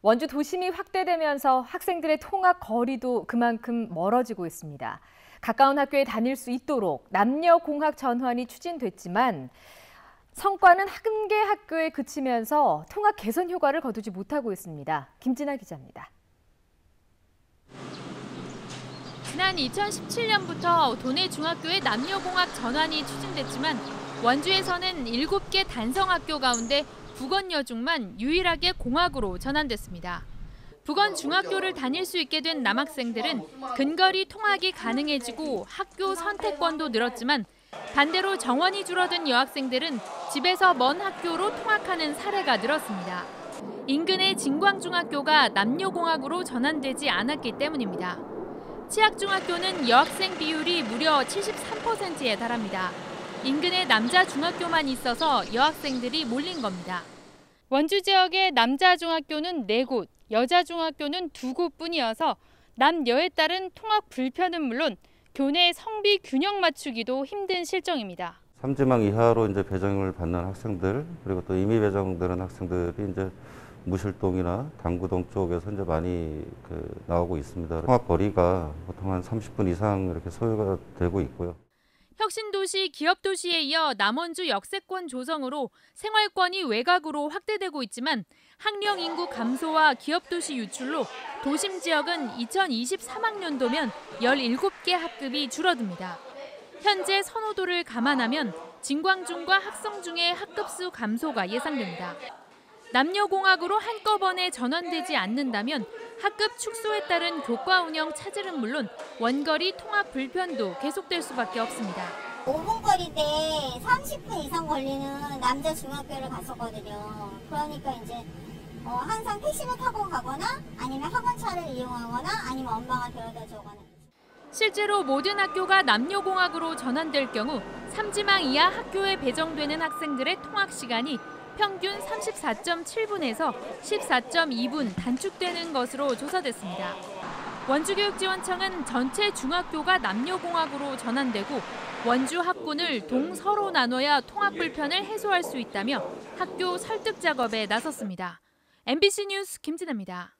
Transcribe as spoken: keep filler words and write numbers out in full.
원주 도심이 확대되면서 학생들의 통학 거리도 그만큼 멀어지고 있습니다. 가까운 학교에 다닐 수 있도록 남녀 공학 전환이 추진됐지만 성과는 한 개 학교에 그치면서 통학 개선 효과를 거두지 못하고 있습니다. 김진아 기자입니다. 지난 이천십칠 년부터 도내 중학교의 남녀 공학 전환이 추진됐지만 원주에서는 일곱 개 단성학교 가운데 북원여중만 유일하게 공학으로 전환됐습니다. 북원 중학교를 다닐 수 있게 된 남학생들은 근거리 통학이 가능해지고 학교 선택권도 늘었지만 반대로 정원이 줄어든 여학생들은 집에서 먼 학교로 통학하는 사례가 늘었습니다. 인근의 진광중학교가 남녀공학으로 전환되지 않았기 때문입니다. 치악중학교는 여학생 비율이 무려 칠십삼 퍼센트에 달합니다. 인근에 남자 중학교만 있어서 여학생들이 몰린 겁니다. 원주 지역의 남자 중학교는 네 곳, 여자 중학교는 두 곳뿐이어서 남여에 따른 통학 불편은 물론 교내 성비 균형 맞추기도 힘든 실정입니다. 삼지망 이하로 이제 배정을 받는 학생들, 그리고 또 임의 배정되는 학생들이 이제 무실동이나 당구동 쪽에서 이제 많이 그 나오고 있습니다. 통학 거리가 보통 한 삼십 분 이상 이렇게 소요가 되고 있고요. 혁신도시, 기업도시에 이어 남원주 역세권 조성으로 생활권이 외곽으로 확대되고 있지만 학령 인구 감소와 기업도시 유출로 도심 지역은 이천이십삼 학년도면 열일곱 개 학급이 줄어듭니다. 현재 선호도를 감안하면 진광중과 학성중의 학급수 감소가 예상됩니다. 남녀공학으로 한꺼번에 전환되지 않는다면 학급 축소에 따른 교과 운영 차질은 물론 원거리 통학 불편도 계속될 수밖에 없습니다. 오 분 거리인데 삼십 분 이상 걸리는 남자 중학교를 갔었거든요. 그러니까 이제 어, 항상 택시를 타고 가거나 아니면 학원차를 이용하거나 아니면 엄마가 데려다 주거나. 실제로 모든 학교가 남녀공학으로 전환될 경우 삼지망 이하 학교에 배정되는 학생들의 통학 시간이 평균 삼십사 점 칠 분에서 십사 점 이 분 단축되는 것으로 조사됐습니다. 원주교육지원청은 전체 중학교가 남녀공학으로 전환되고 원주 학군을 동서로 나눠야 통학 불편을 해소할 수 있다며 학교 설득 작업에 나섰습니다. 엠비씨 뉴스 김진아입니다.